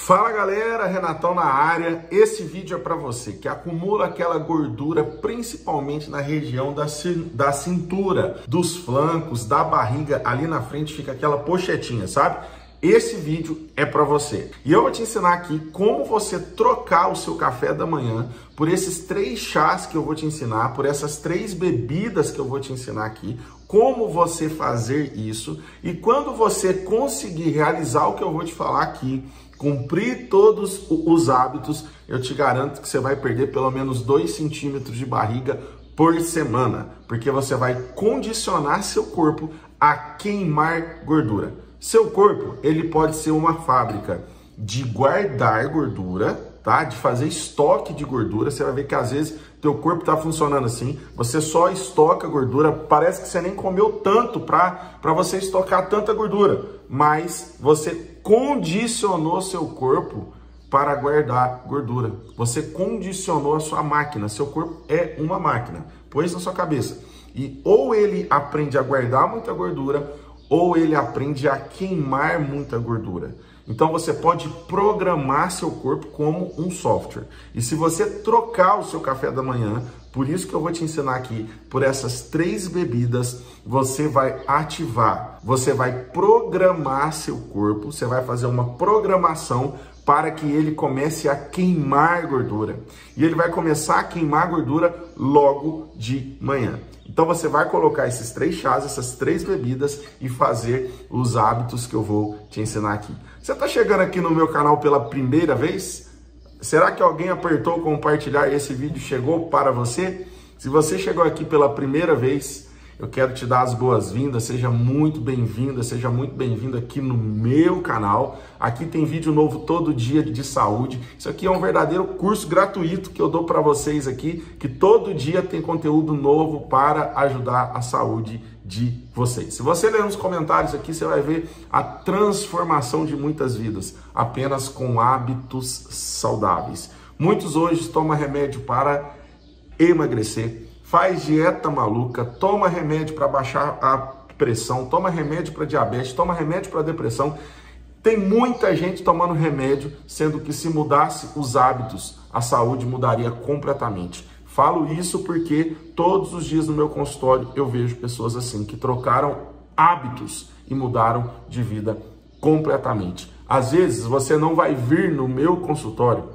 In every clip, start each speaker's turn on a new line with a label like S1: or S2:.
S1: Fala galera, Renatão na área. Esse vídeo é para você que acumula aquela gordura principalmente na região da cintura, dos flancos, da barriga, ali na frente fica aquela pochetinha, sabe? Esse vídeo é para você. E eu vou te ensinar aqui como você trocar o seu café da manhã por esses 3 chás que eu vou te ensinar, por essas 3 bebidas que eu vou te ensinar aqui, como você fazer isso. E quando você conseguir realizar o que eu vou te falar aqui, cumprir todos os hábitos, eu te garanto que você vai perder pelo menos 2 centímetros de barriga por semana, porque você vai condicionar seu corpo a queimar gordura. Seu corpo, ele pode ser uma fábrica de guardar gordura, tá? De fazer estoque de gordura. Você vai ver que às vezes teu corpo está funcionando assim, você só estoca gordura, parece que você nem comeu tanto para você estocar tanta gordura, mas você condicionou seu corpo para guardar gordura. Você condicionou a sua máquina, seu corpo é uma máquina, pôs na sua cabeça. E ou ele aprende a guardar muita gordura, ou ele aprende a queimar muita gordura. Então você pode programar seu corpo como um software. E se você trocar o seu café da manhã, por isso que eu vou te ensinar aqui, por essas 3 bebidas, você vai ativar, você vai programar seu corpo, você vai fazer uma programação para que ele comece a queimar gordura. E ele vai começar a queimar gordura logo de manhã. Então você vai colocar esses 3 chás, essas 3 bebidas e fazer os hábitos que eu vou te ensinar aqui. Você está chegando aqui no meu canal pela primeira vez? Será que alguém apertou compartilhar e esse vídeo chegou para você? Se você chegou aqui pela primeira vez, eu quero te dar as boas-vindas, seja muito bem-vinda, seja muito bem-vindo aqui no meu canal. Aqui tem vídeo novo todo dia de saúde. Isso aqui é um verdadeiro curso gratuito que eu dou para vocês aqui, que todo dia tem conteúdo novo para ajudar a saúde de vocês. Se você ler nos comentários aqui, você vai ver a transformação de muitas vidas, apenas com hábitos saudáveis. Muitos hoje tomam remédio para emagrecer, faz dieta maluca, toma remédio para baixar a pressão, toma remédio para diabetes, toma remédio para depressão. Tem muita gente tomando remédio, sendo que se mudasse os hábitos, a saúde mudaria completamente. Falo isso porque todos os dias no meu consultório eu vejo pessoas assim, que trocaram hábitos e mudaram de vida completamente. Às vezes você não vai vir no meu consultório,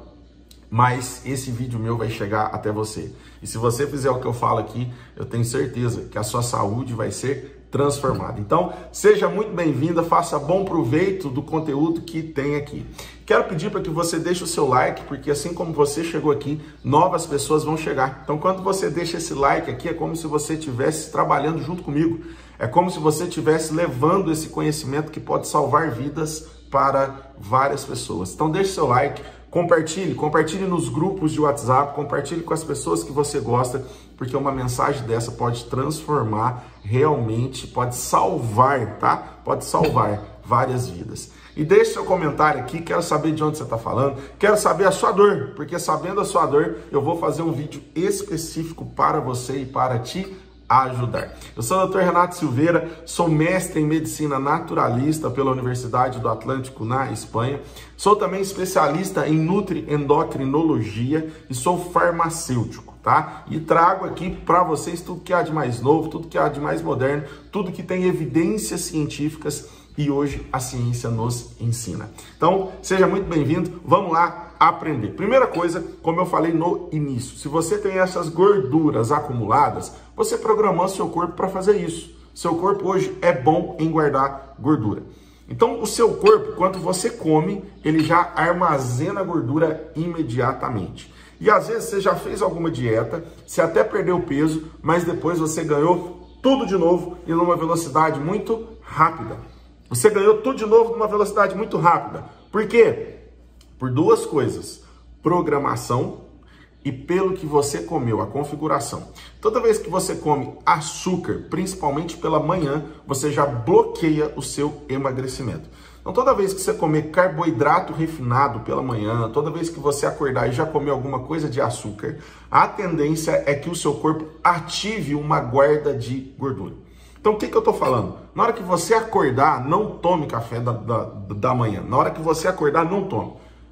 S1: mas esse vídeo meu vai chegar até você. E se você fizer o que eu falo aqui, eu tenho certeza que a sua saúde vai ser transformada. Então, seja muito bem-vinda, faça bom proveito do conteúdo que tem aqui. Quero pedir para que você deixe o seu like, porque assim como você chegou aqui, novas pessoas vão chegar. Então, quando você deixa esse like aqui, é como se você estivesse trabalhando junto comigo. É como se você estivesse levando esse conhecimento que pode salvar vidas para várias pessoas. Então, deixe seu like. Compartilhe nos grupos de WhatsApp, compartilhe com as pessoas que você gosta, porque uma mensagem dessa pode transformar realmente, pode salvar, tá? Pode salvar várias vidas. E deixe seu comentário aqui, quero saber de onde você está falando, quero saber a sua dor, porque sabendo a sua dor, eu vou fazer um vídeo específico para você e para ti ajudar. Eu sou o Dr. Renato Silveira, sou mestre em medicina naturalista pela Universidade do Atlântico na Espanha, sou também especialista em nutriendocrinologia e sou farmacêutico, tá? E trago aqui para vocês tudo que há de mais novo, tudo que há de mais moderno, tudo que tem evidências científicas e hoje a ciência nos ensina. Então, seja muito bem-vindo, vamos lá aprender. Primeira coisa, como eu falei no início, se você tem essas gorduras acumuladas, você programou seu corpo para fazer isso. Seu corpo hoje é bom em guardar gordura. Então, o seu corpo, quando você come, ele já armazena gordura imediatamente. E às vezes você já fez alguma dieta, você até perdeu peso, mas depois você ganhou tudo de novo e numa velocidade muito rápida. Você ganhou tudo de novo numa velocidade muito rápida. Por quê? Por 2 coisas, programação e pelo que você comeu, a configuração. Toda vez que você come açúcar, principalmente pela manhã, você já bloqueia o seu emagrecimento. Então toda vez que você comer carboidrato refinado pela manhã, toda vez que você acordar e já comer alguma coisa de açúcar, a tendência é que o seu corpo ative uma guarda de gordura. Então, o que eu estou falando? Na hora que você acordar, não tome café da manhã. Na hora que você acordar, não tome.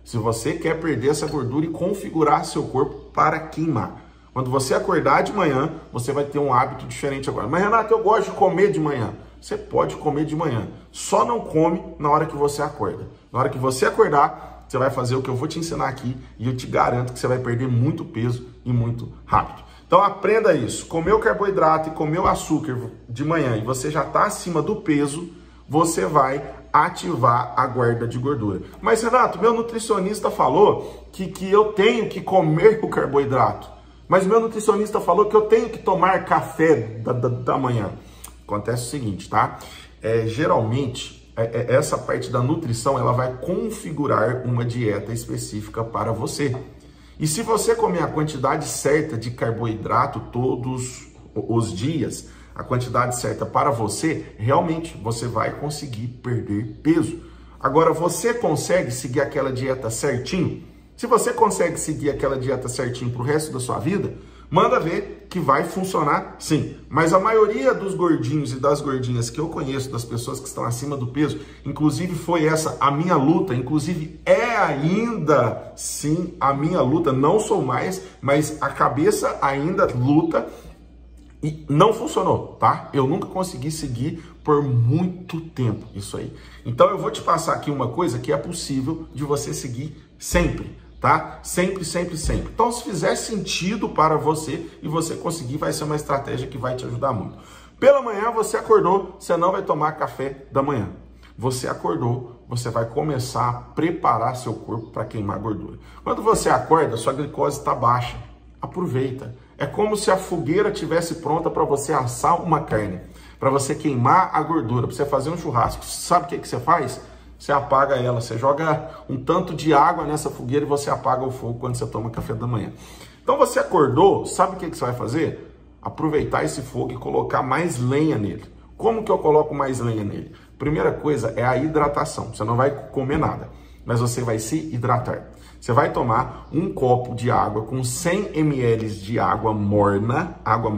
S1: Se você quer perder essa gordura e configurar seu corpo para queimar. Quando você acordar de manhã, você vai ter um hábito diferente agora. Mas, Renato, eu gosto de comer de manhã. Você pode comer de manhã. Só não come na hora que você acorda. Na hora que você acordar, você vai fazer o que eu vou te ensinar aqui e eu te garanto que você vai perder muito peso e muito rápido. Então aprenda isso. Comer o carboidrato e comer o açúcar de manhã e você já está acima do peso, você vai ativar a guarda de gordura. Mas, Renato, meu nutricionista falou que eu tenho que comer o carboidrato. Mas meu nutricionista falou que eu tenho que tomar café da manhã. Acontece o seguinte, tá? Geralmente, essa parte da nutrição, ela vai configurar uma dieta específica para você. E se você comer a quantidade certa de carboidrato todos os dias, a quantidade certa para você, realmente você vai conseguir perder peso. Agora, você consegue seguir aquela dieta certinho? Se você consegue seguir aquela dieta certinho para o resto da sua vida, manda ver que vai funcionar sim. Mas a maioria dos gordinhos e das gordinhas que eu conheço, das pessoas que estão acima do peso, inclusive foi essa a minha luta, inclusive é ainda sim a minha luta, não sou mais, mas a cabeça ainda luta e não funcionou, tá? Eu nunca consegui seguir por muito tempo isso aí. Então eu vou te passar aqui uma coisa que é possível de você seguir sempre. Tá? Sempre, sempre, sempre. Então, se fizer sentido para você e você conseguir, vai ser uma estratégia que vai te ajudar muito. Pela manhã, você acordou, você não vai tomar café da manhã. Você acordou, você vai começar a preparar seu corpo para queimar gordura. Quando você acorda, sua glicose está baixa. Aproveita. É como se a fogueira estivesse pronta para você assar uma carne, para você queimar a gordura, para você fazer um churrasco. Sabe o que você faz? Você apaga ela, você joga um tanto de água nessa fogueira e você apaga o fogo quando você toma café da manhã. Então você acordou, sabe o que você vai fazer? Aproveitar esse fogo e colocar mais lenha nele. Como que eu coloco mais lenha nele? Primeira coisa é a hidratação. Você não vai comer nada, mas você vai se hidratar. Você vai tomar um copo de água com 100 ml de água morna,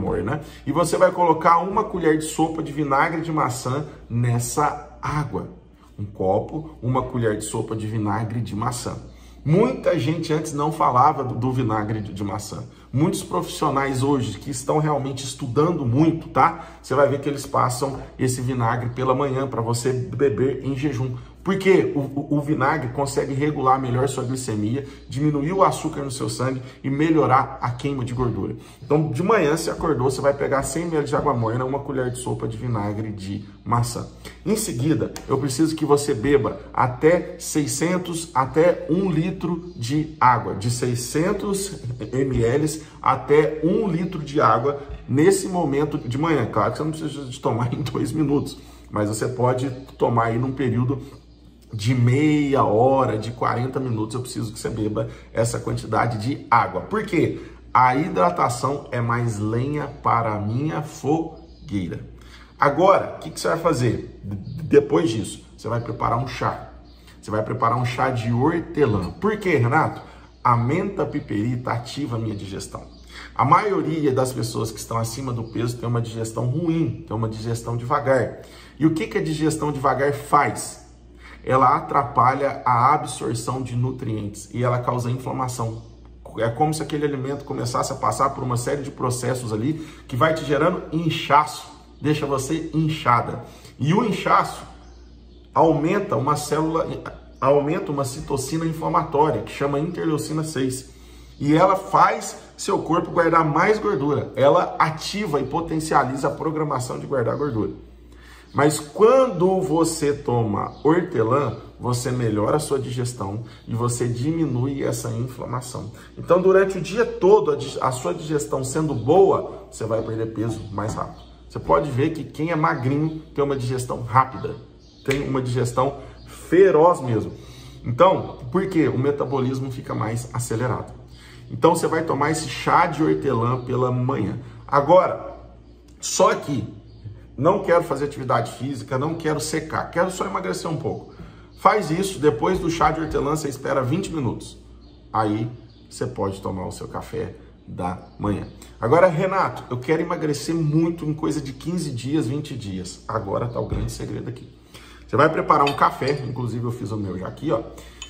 S1: e você vai colocar uma colher de sopa de vinagre de maçã nessa água. Um copo, uma colher de sopa de vinagre de maçã. Muita gente antes não falava do vinagre de maçã. Muitos profissionais hoje que estão realmente estudando muito, tá? Você vai ver que eles passam esse vinagre pela manhã para você beber em jejum. Porque o vinagre consegue regular melhor sua glicemia, diminuir o açúcar no seu sangue e melhorar a queima de gordura. Então, de manhã, você acordou, você vai pegar 100 ml de água morna, uma colher de sopa de vinagre de maçã. Em seguida, eu preciso que você beba até 600, até 1 litro de água. De 600 ml até 1 litro de água nesse momento de manhã. Claro que você não precisa de tomar em 2 minutos, mas você pode tomar aí num período de meia hora, de 40 minutos, eu preciso que você beba essa quantidade de água. Por quê? A hidratação é mais lenha para a minha fogueira. Agora, o que você vai fazer? Depois disso, você vai preparar um chá. Você vai preparar um chá de hortelã. Por quê, Renato? A menta piperita ativa a minha digestão. A maioria das pessoas que estão acima do peso tem uma digestão ruim, tem uma digestão devagar. E o que a digestão devagar faz? Ela atrapalha a absorção de nutrientes e ela causa inflamação. É como se aquele alimento começasse a passar por uma série de processos ali que vai te gerando inchaço, deixa você inchada. E o inchaço aumenta uma citocina inflamatória, que chama interleucina 6. E ela faz seu corpo guardar mais gordura. Ela ativa e potencializa a programação de guardar gordura. Mas quando você toma hortelã, você melhora a sua digestão e você diminui essa inflamação. Então, durante o dia todo, a sua digestão sendo boa, você vai perder peso mais rápido. Você pode ver que quem é magrinho tem uma digestão rápida, tem uma digestão feroz mesmo. Então, por quê? O metabolismo fica mais acelerado. Então, você vai tomar esse chá de hortelã pela manhã. Agora, só que não quero fazer atividade física, não quero secar, quero só emagrecer um pouco. Faz isso, depois do chá de hortelã, você espera 20 minutos. Aí, você pode tomar o seu café da manhã. Agora, Renato, eu quero emagrecer muito em coisa de 15 dias, 20 dias. Agora tá o grande segredo aqui. Você vai preparar um café, inclusive eu fiz o meu já aqui, ó.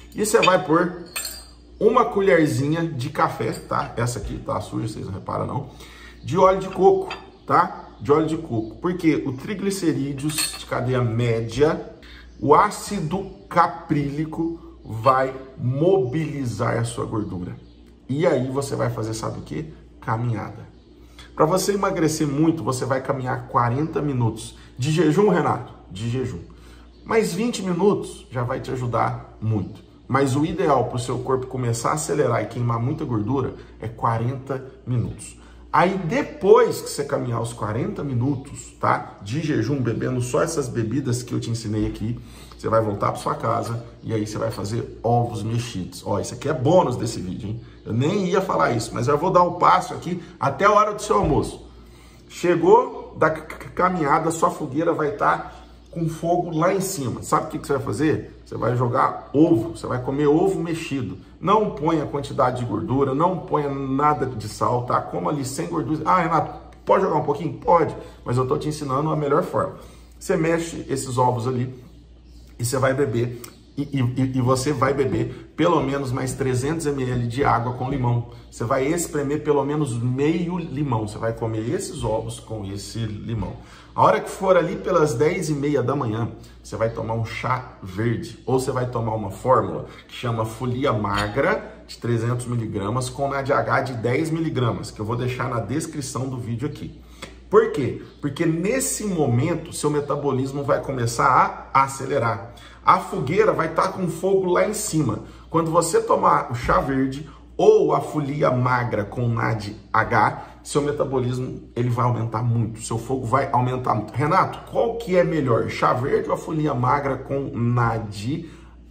S1: E você vai pôr uma colherzinha de café, tá? Essa aqui tá suja, vocês não reparam não. De óleo de coco, tá? De óleo de coco. Porque o triglicerídeos de cadeia média, o ácido caprílico vai mobilizar a sua gordura. E aí você vai fazer, sabe o quê? Caminhada. Para você emagrecer muito, você vai caminhar 40 minutos. De jejum, Renato? De jejum. Mas 20 minutos já vai te ajudar muito. Mas o ideal para o seu corpo começar a acelerar e queimar muita gordura é 40 minutos. Aí depois que você caminhar os 40 minutos, tá? De jejum, bebendo só essas bebidas que eu te ensinei aqui, você vai voltar para sua casa e aí você vai fazer ovos mexidos. Ó, isso aqui é bônus desse vídeo, hein? Eu nem ia falar isso, mas eu vou dar um passo aqui até a hora do seu almoço. Chegou da caminhada, sua fogueira vai estar com fogo lá em cima. Sabe o que você vai fazer? Você vai jogar ovo, você vai comer ovo mexido. Não ponha quantidade de gordura, não ponha nada de sal, tá? Coma ali sem gordura. Ah, Renato, pode jogar um pouquinho? Pode, mas eu tô te ensinando a melhor forma. Você mexe esses ovos ali e você vai beber. E você vai beber pelo menos mais 300 ml de água com limão. Você vai espremer pelo menos meio limão. Você vai comer esses ovos com esse limão. A hora que for ali pelas 10h30 da manhã, você vai tomar um chá verde. Ou você vai tomar uma fórmula que chama Folia Magra de 300 mg com NADH de 10 mg, que eu vou deixar na descrição do vídeo aqui. Por quê? Porque nesse momento, seu metabolismo vai começar a acelerar. A fogueira vai estar com fogo lá em cima. Quando você tomar o chá verde ou a folia magra com NADH, seu metabolismo ele vai aumentar muito. Seu fogo vai aumentar muito. Renato, qual que é melhor? Chá verde ou a folia magra com NADH?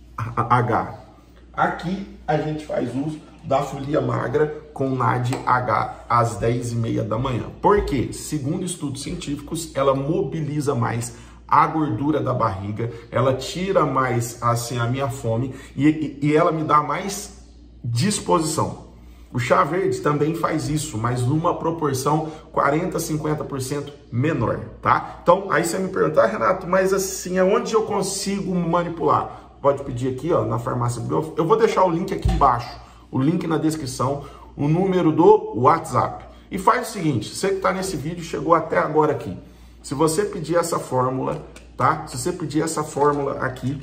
S1: Aqui a gente faz uso da folia magra com NADH às 10h30 da manhã. Por quê? Segundo estudos científicos, ela mobiliza mais a gordura da barriga, ela tira mais assim a minha fome e ela me dá mais disposição. O chá verde também faz isso, mas numa proporção 40-50% menor, tá? Então, aí você me pergunta, Renato, mas assim, aonde eu consigo manipular? Pode pedir aqui, ó, na farmácia Bio. Eu vou deixar o link aqui embaixo, o link na descrição, o número do WhatsApp. E faz o seguinte, você que está nesse vídeo, chegou até agora aqui. Se você pedir essa fórmula, tá? Se você pedir essa fórmula aqui,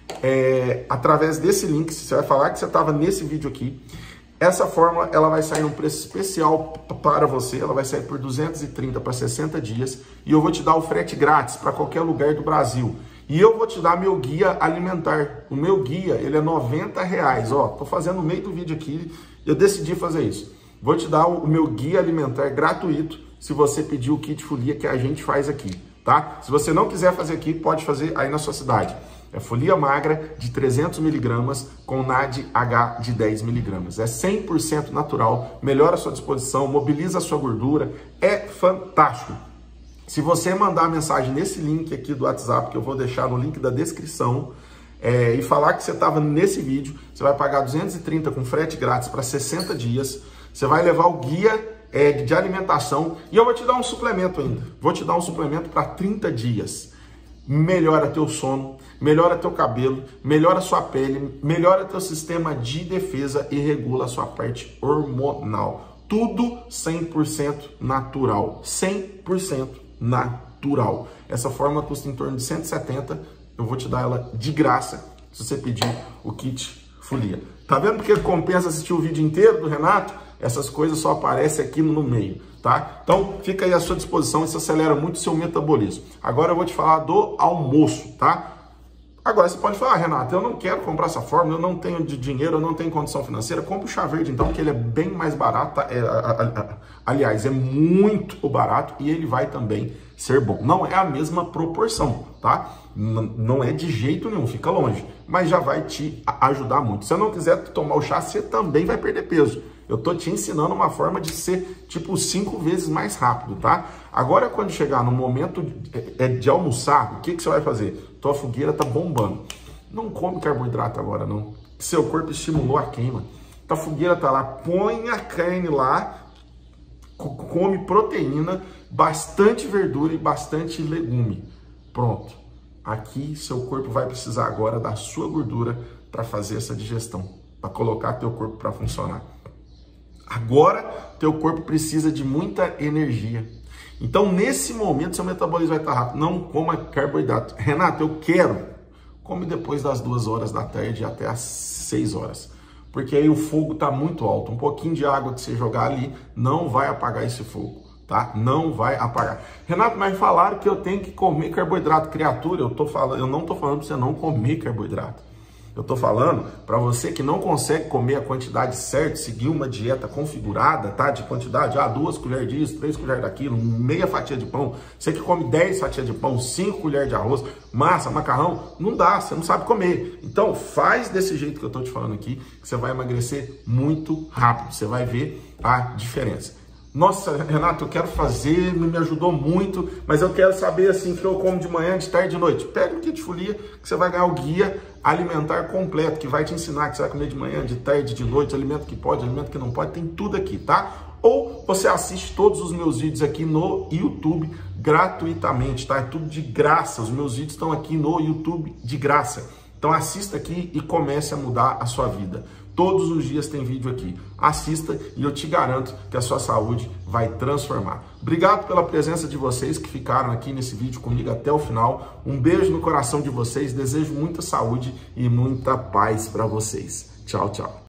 S1: através desse link, você vai falar que você estava nesse vídeo aqui, essa fórmula, ela vai sair um preço especial para você, ela vai sair por 230 para 60 dias, e eu vou te dar o frete grátis para qualquer lugar do Brasil. E eu vou te dar meu guia alimentar. O meu guia, ele é R$90, ó, tô fazendo no meio do vídeo aqui, eu decidi fazer isso. Vou te dar o meu guia alimentar gratuito, se você pedir o kit folia que a gente faz aqui, tá? Se você não quiser fazer aqui, pode fazer aí na sua cidade. É folia magra de 300 mg com NADH de 10 mg. É 100% natural, melhora a sua disposição, mobiliza a sua gordura, é fantástico. Se você mandar a mensagem nesse link aqui do WhatsApp, que eu vou deixar no link da descrição, e falar que você estava nesse vídeo, você vai pagar 230 com frete grátis para 60 dias, você vai levar o guia de alimentação e eu vou te dar um suplemento ainda. Vou te dar um suplemento para 30 dias. Melhora teu sono, melhora teu cabelo, melhora sua pele, melhora teu sistema de defesa e regula a sua parte hormonal. Tudo 100% natural. 100% natural. Essa fórmula custa em torno de 170. Eu vou te dar ela de graça se você pedir o kit folia. Tá vendo porque compensa assistir o vídeo inteiro do Renato? Essas coisas só aparecem aqui no meio, tá? Então, fica aí à sua disposição, isso acelera muito o seu metabolismo. Agora eu vou te falar do almoço, tá? Agora você pode falar, Renato, eu não quero comprar essa fórmula, eu não tenho dinheiro, eu não tenho condição financeira. Compre o chá verde, então, que ele é bem mais barato. Aliás, é muito barato e ele vai também ser bom. Não é a mesma proporção, tá? Não é de jeito nenhum, fica longe. Mas já vai te ajudar muito. Se você não quiser tomar o chá, você também vai perder peso. Eu tô te ensinando uma forma de ser, tipo, 5 vezes mais rápido, tá? Agora, quando chegar no momento de almoçar, o que você vai fazer? Tua fogueira tá bombando. Não come carboidrato agora, não. Seu corpo estimulou a queima. Tua fogueira tá lá, põe a carne lá, come proteína, bastante verdura e bastante legume. Pronto. Aqui, seu corpo vai precisar agora da sua gordura para fazer essa digestão, para colocar teu corpo para funcionar. Agora, teu corpo precisa de muita energia. Então, nesse momento, seu metabolismo vai estar rápido. Não coma carboidrato. Renato, eu quero. Come depois das 2 horas da tarde até as 6 horas. Porque aí o fogo está muito alto. Um pouquinho de água que você jogar ali não vai apagar esse fogo, tá? Não vai apagar. Renato, mas falaram que eu tenho que comer carboidrato. Criatura, eu não tô falando para você não comer carboidrato. Eu tô falando para você que não consegue comer a quantidade certa, seguir uma dieta configurada, tá? De quantidade, 2 colheres disso, 3 colheres daquilo, meia fatia de pão. Você que come 10 fatias de pão, 5 colheres de arroz, massa, macarrão, não dá, você não sabe comer. Então faz desse jeito que eu tô te falando aqui, que você vai emagrecer muito rápido, você vai ver a diferença. Nossa, Renato, eu quero fazer, me ajudou muito, mas eu quero saber assim que eu como de manhã, de tarde, de noite. Pega o kit folia que você vai ganhar o guia alimentar completo, que vai te ensinar que você vai comer de manhã, de tarde, de noite, alimento que pode, alimento que não pode, tem tudo aqui, tá? Ou você assiste todos os meus vídeos aqui no YouTube gratuitamente, tá? É tudo de graça, os meus vídeos estão aqui no YouTube de graça. Então assista aqui e comece a mudar a sua vida. Todos os dias tem vídeo aqui. Assista e eu te garanto que a sua saúde vai transformar. Obrigado pela presença de vocês que ficaram aqui nesse vídeo comigo até o final. Um beijo no coração de vocês. Desejo muita saúde e muita paz para vocês. Tchau, tchau.